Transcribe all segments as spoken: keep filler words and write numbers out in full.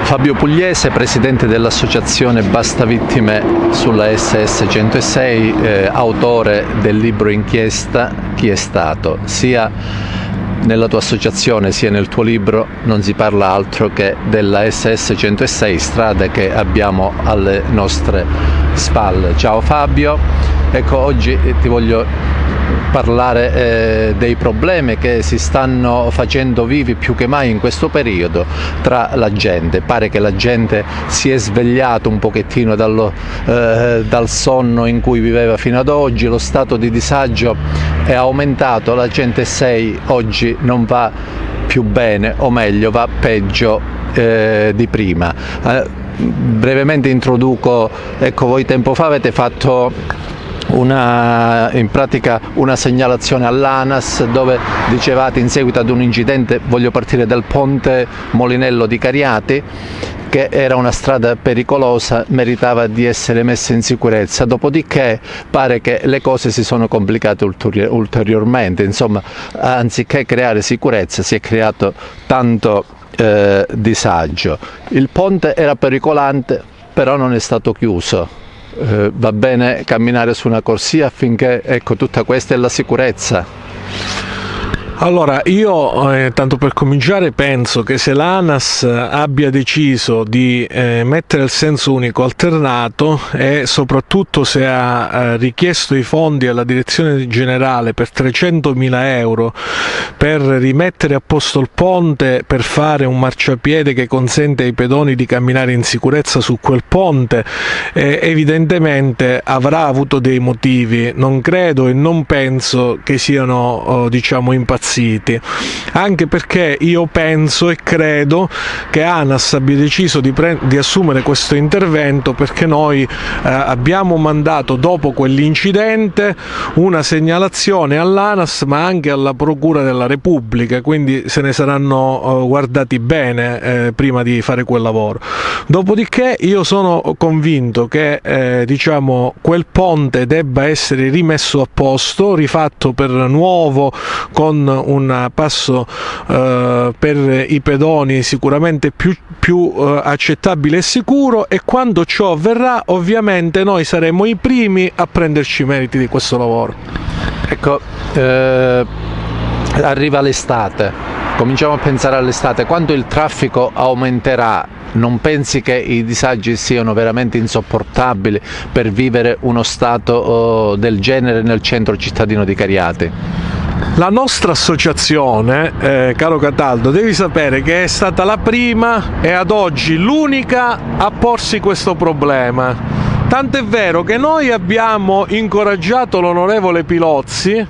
Fabio Pugliese, presidente dell'associazione Basta Vittime sulla S S centosei, eh, autore del libro inchiesta Chi è stato. Sia nella tua associazione sia nel tuo libro non si parla altro che della S S centosei, strada che abbiamo alle nostre spalle. Ciao Fabio, ecco, oggi ti voglio parlare eh, dei problemi che si stanno facendo vivi più che mai in questo periodo tra la gente. Pare che la gente si è svegliata un pochettino dallo, eh, dal sonno in cui viveva fino ad oggi, lo stato di disagio è aumentato, la centosei oggi non va più bene, o meglio va peggio eh, di prima. Eh, brevemente introduco, ecco, voi tempo fa avete fatto Una, in pratica una segnalazione all'ANAS dove dicevate, in seguito ad un incidente, voglio partire dal ponte Molinello di Cariati, che era una strada pericolosa, meritava di essere messa in sicurezza. Dopodiché pare che le cose si sono complicate ulteri- ulteriormente, insomma, anziché creare sicurezza si è creato tanto eh, disagio. Il ponte era pericolante, però non è stato chiuso. Eh, va bene camminare su una corsia affinché, ecco, tutta questa è la sicurezza. Allora, io eh, tanto per cominciare penso che se l'ANAS abbia deciso di eh, mettere il senso unico alternato e soprattutto se ha eh, richiesto i fondi alla direzione generale per trecentomila euro per rimettere a posto il ponte, per fare un marciapiede che consente ai pedoni di camminare in sicurezza su quel ponte, eh, evidentemente avrà avuto dei motivi. Non credo e non penso che siano oh, diciamo impazziti. Anche perché io penso e credo che ANAS abbia deciso di, di assumere questo intervento perché noi eh, abbiamo mandato, dopo quell'incidente, una segnalazione all'ANAS ma anche alla Procura della Repubblica, quindi se ne saranno eh, guardati bene eh, prima di fare quel lavoro. Dopodiché io sono convinto che eh, diciamo, quel ponte debba essere rimesso a posto, rifatto per nuovo, con un passo eh, per i pedoni sicuramente più, più eh, accettabile e sicuro, e quando ciò avverrà ovviamente noi saremo i primi a prenderci i meriti di questo lavoro. Ecco, eh, arriva l'estate, cominciamo a pensare all'estate, quando il traffico aumenterà. Non pensi che i disagi siano veramente insopportabili per vivere uno stato oh, del genere nel centro cittadino di Cariati? La nostra associazione, eh, caro Cataldo, devi sapere che è stata la prima e ad oggi l'unica a porsi questo problema. Tant'è vero che noi abbiamo incoraggiato l'onorevole Pilozzi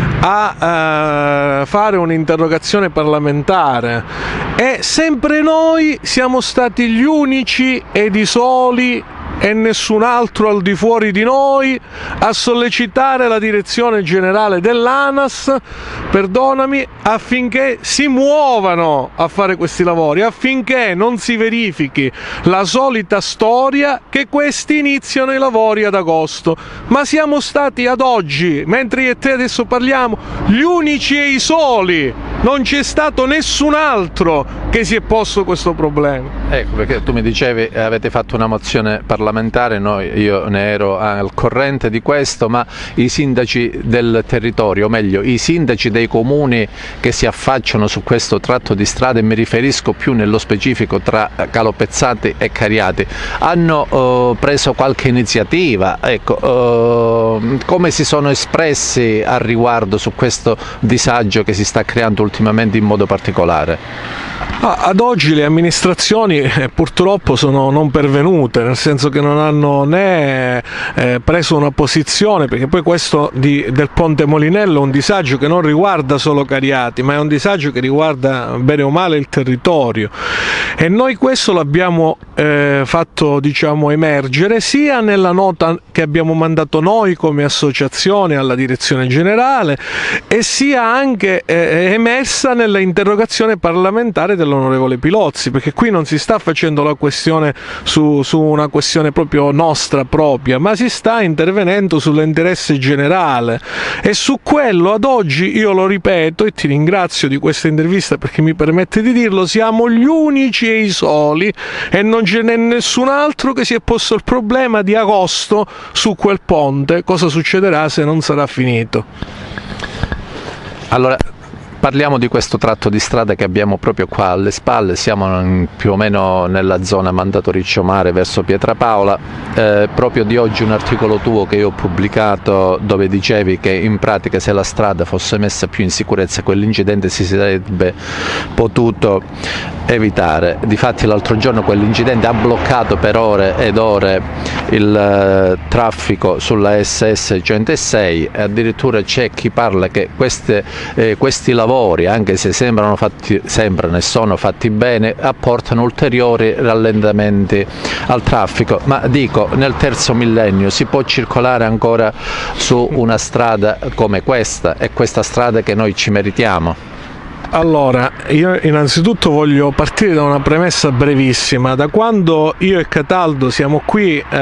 a eh, fare un'interrogazione parlamentare e sempre noi siamo stati gli unici ed i soli e nessun altro al di fuori di noi a sollecitare la direzione generale dell'ANAS, perdonami, affinché si muovano a fare questi lavori, affinché non si verifichi la solita storia che questi iniziano i lavori ad agosto. Ma siamo stati ad oggi, mentre io e te adesso parliamo, gli unici e i soli, non c'è stato nessun altro che si è posto questo problema. Ecco, perché tu mi dicevi avete fatto una mozione parlamentare, noi, io ne ero al corrente di questo, ma i sindaci del territorio, o meglio i sindaci dei comuni che si affacciano su questo tratto di strada, e mi riferisco più nello specifico tra Calopezzati e Cariati, hanno eh, preso qualche iniziativa? Ecco, eh, come si sono espressi al riguardo su questo disagio che si sta creando ultimamente in modo particolare? Ah, ad oggi le amministrazioni eh, purtroppo sono non pervenute, nel senso che non hanno né eh, preso una posizione, perché poi questo di, del ponte Molinello è un disagio che non riguarda solo Cariati, ma è un disagio che riguarda bene o male il territorio, e noi questo l'abbiamo eh, fatto diciamo emergere sia nella nota che abbiamo mandato noi come associazione alla direzione generale, e sia anche eh, emersa nella interrogazione parlamentare dello dell'onorevole Pilozzi, perché qui non si sta facendo la questione su, su una questione proprio nostra propria, ma si sta intervenendo sull'interesse generale, e su quello ad oggi, io lo ripeto e ti ringrazio di questa intervista perché mi permette di dirlo, siamo gli unici e i soli, e non ce n'è nessun altro che si è posto il problema di agosto su quel ponte, cosa succederà se non sarà finito. Allora, parliamo di questo tratto di strada che abbiamo proprio qua alle spalle, siamo più o meno nella zona Mandato Ricciomare verso Pietrapaola. Eh, proprio di oggi un articolo tuo che io ho pubblicato dove dicevi che in pratica se la strada fosse messa più in sicurezza quell'incidente si sarebbe potuto evitare. Difatti l'altro giorno quell'incidente ha bloccato per ore ed ore il eh, traffico sulla S S centosei, e addirittura c'è chi parla che queste, eh, questi lavori, anche se sembrano fatti, sembrano e sono fatti bene, apportano ulteriori rallentamenti al traffico. Ma dico, nel terzo millennio si può circolare ancora su una strada come questa, e questa strada che noi ci meritiamo? Allora, io innanzitutto voglio partire da una premessa brevissima. Da quando io e Cataldo siamo qui eh,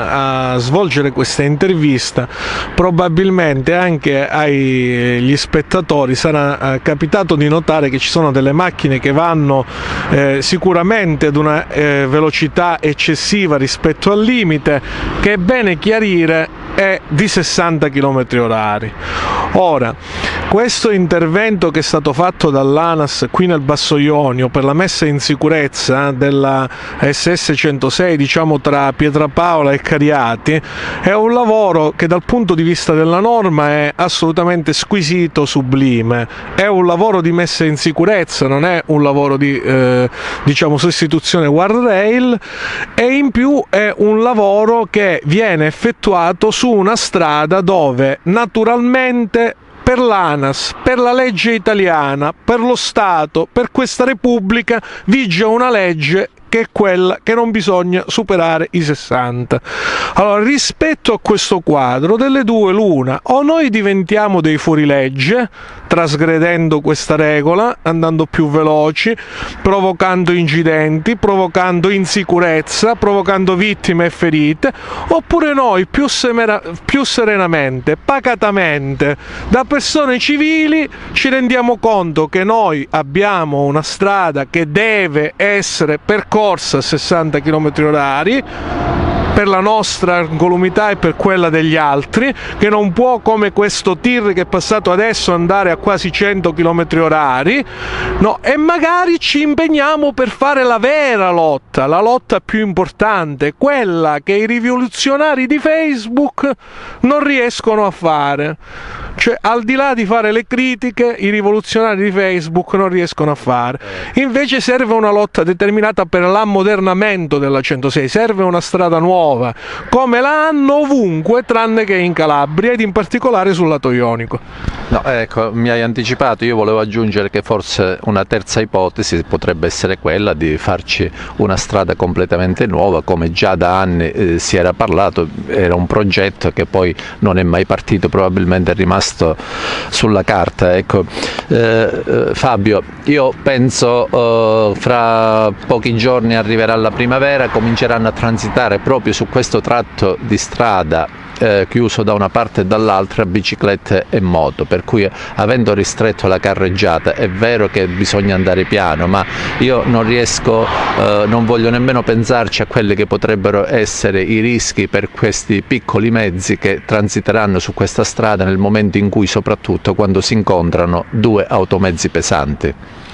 a svolgere questa intervista, probabilmente anche agli spettatori sarà eh, capitato di notare che ci sono delle macchine che vanno eh, sicuramente ad una eh, velocità eccessiva rispetto al limite, che è bene chiarire è di sessanta chilometri orari. Ora, questo intervento che è stato fatto dall'ANAS qui nel Basso Ionio per la messa in sicurezza della S S centosei, diciamo tra Pietrapaola e Cariati, è un lavoro che dal punto di vista della norma è assolutamente squisito, sublime. È un lavoro di messa in sicurezza, non è un lavoro di eh, diciamo sostituzione guardrail, e in più è un lavoro che viene effettuato su una strada dove naturalmente per l'ANAS, per la legge italiana, per lo Stato, per questa Repubblica vige una legge che è quella che non bisogna superare i sessanta. Allora, rispetto a questo quadro, delle due l'una: o noi diventiamo dei fuorilegge, trasgredendo questa regola, andando più veloci, provocando incidenti, provocando insicurezza, provocando vittime e ferite, oppure noi più, semera, più serenamente, pacatamente, da persone civili, ci rendiamo conto che noi abbiamo una strada che deve essere percorsa a sessanta chilometri orari per la nostra incolumità e per quella degli altri, che non può, come questo tir che è passato adesso, andare a quasi cento chilometri orari, no, e magari ci impegniamo per fare la vera lotta, la lotta più importante, quella che i rivoluzionari di Facebook non riescono a fare. Cioè, al di là di fare le critiche, i rivoluzionari di Facebook non riescono a fare. Invece serve una lotta determinata per l'ammodernamento della centosei, serve una strada nuova, come la hanno ovunque tranne che in Calabria, ed in particolare sul lato ionico. No, ecco, mi hai anticipato, io volevo aggiungere che forse una terza ipotesi potrebbe essere quella di farci una strada completamente nuova, come già da anni eh, si era parlato, era un progetto che poi non è mai partito, probabilmente è rimasto sulla carta. Ecco, eh, eh, Fabio, io penso eh, fra pochi giorni arriverà la primavera, cominceranno a transitare proprio su questo tratto di strada Eh, chiuso da una parte e dall'altra biciclette e moto, per cui avendo ristretto la carreggiata è vero che bisogna andare piano, ma io non riesco, eh, non voglio nemmeno pensarci a quelli che potrebbero essere i rischi per questi piccoli mezzi che transiteranno su questa strada nel momento in cui, soprattutto quando si incontrano due automezzi pesanti.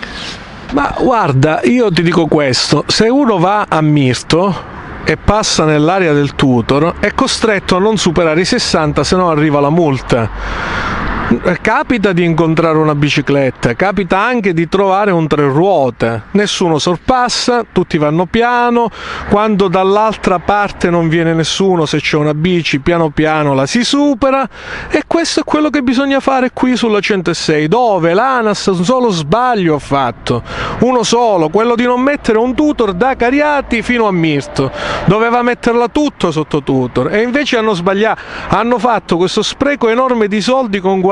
Ma guarda, io ti dico questo: se uno va a Mirto e passa nell'area del Tutor è costretto a non superare i sessanta, se no arriva la multa. Capita di incontrare una bicicletta, capita anche di trovare un tre ruote, nessuno sorpassa, tutti vanno piano, quando dall'altra parte non viene nessuno, se c'è una bici piano piano la si supera, e questo è quello che bisogna fare qui sulla centosei, dove l'ANAS un solo sbaglio ha fatto, uno solo, quello di non mettere un Tutor da Cariati fino a Mirto, doveva metterla tutto sotto Tutor, e invece hanno sbagliato, hanno fatto questo spreco enorme di soldi con guardia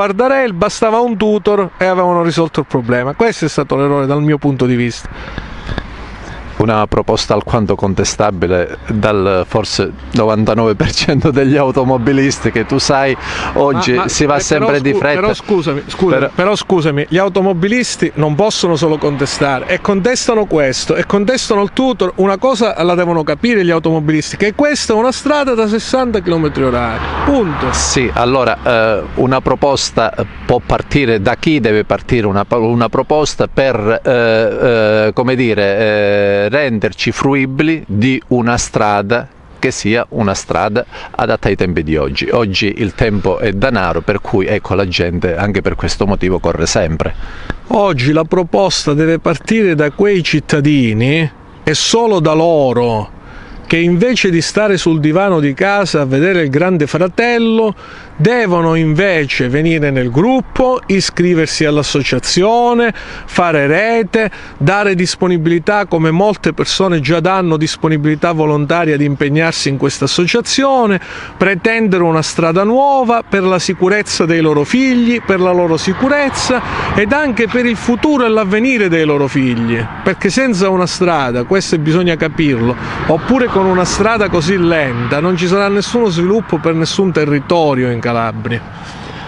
guardrail, bastava un tutor e avevano risolto il problema. Questo è stato l'errore dal mio punto di vista. Una proposta alquanto contestabile dal forse novantanove per cento degli automobilisti che tu sai oggi ma, ma, si va sempre scu- di fretta. Però scusami, scusami, però... però scusami, gli automobilisti non possono solo contestare e contestano questo e contestano il tutor. Una cosa la devono capire gli automobilisti, che questa è una strada da sessanta chilometri orari, punto. Sì, allora eh, una proposta può partire, da chi deve partire una, una proposta per eh, eh, come dire eh, renderci fruibili di una strada che sia una strada adatta ai tempi di oggi. Oggi il tempo è denaro, per cui ecco la gente anche per questo motivo corre sempre. Oggi la proposta deve partire da quei cittadini e solo da loro, che invece di stare sul divano di casa a vedere il Grande Fratello devono invece venire nel gruppo, iscriversi all'associazione, fare rete, dare disponibilità, come molte persone già danno disponibilità volontaria di impegnarsi in questa associazione, pretendere una strada nuova per la sicurezza dei loro figli, per la loro sicurezza ed anche per il futuro e l'avvenire dei loro figli, perché senza una strada, questo bisogna capirlo, oppure con una strada così lenta non ci sarà nessuno sviluppo per nessun territorio in Calabria.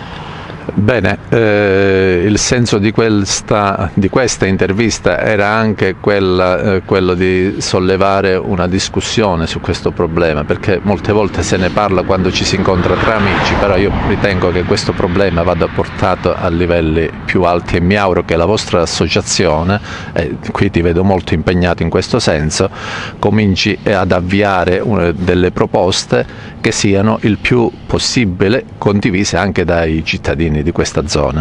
Bene, eh, il senso di questa, di questa intervista era anche quella, eh, quello di sollevare una discussione su questo problema, perché molte volte se ne parla quando ci si incontra tra amici, però io ritengo che questo problema vada portato a livelli più alti e mi auguro che la vostra associazione, e qui ti vedo molto impegnato in questo senso, cominci ad avviare una, delle proposte che siano il più possibile condivise anche dai cittadini di questa zona.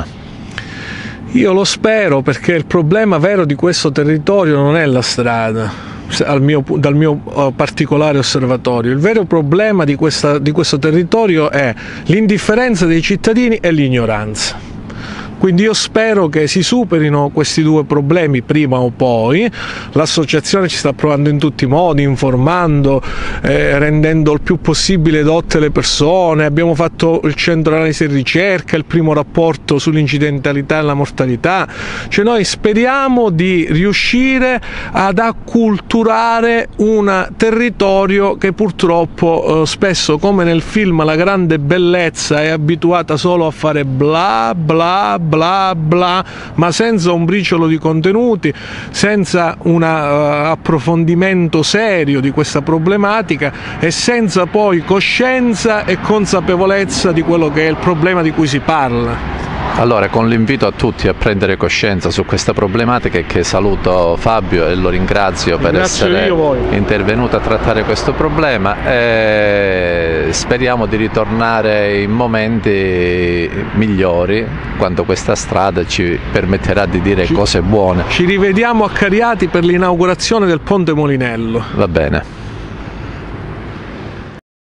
Io lo spero, perché il problema vero di questo territorio non è la strada, al mio, dal mio particolare osservatorio. Il vero problema di, questa, di questo territorio è l'indifferenza dei cittadini e l'ignoranza. Quindi io spero che si superino questi due problemi prima o poi. L'associazione ci sta provando in tutti i modi, informando, eh, rendendo il più possibile dotte le persone. Abbiamo fatto il centro analisi e ricerca, il primo rapporto sull'incidentalità e la mortalità. Cioè noi speriamo di riuscire ad acculturare un territorio che purtroppo eh, spesso, come nel film La grande bellezza, è abituata solo a fare bla bla bla bla, ma senza un briciolo di contenuti, senza un uh, approfondimento serio di questa problematica e senza poi coscienza e consapevolezza di quello che è il problema di cui si parla. Allora, con l'invito a tutti a prendere coscienza su questa problematica, e che saluto Fabio e lo ringrazio per Ringrazio essere io intervenuto a trattare questo problema, e speriamo di ritornare in momenti migliori quando questa strada ci permetterà di dire ci, cose buone. Ci rivediamo a Cariati per l'inaugurazione del Ponte Molinello. Va bene.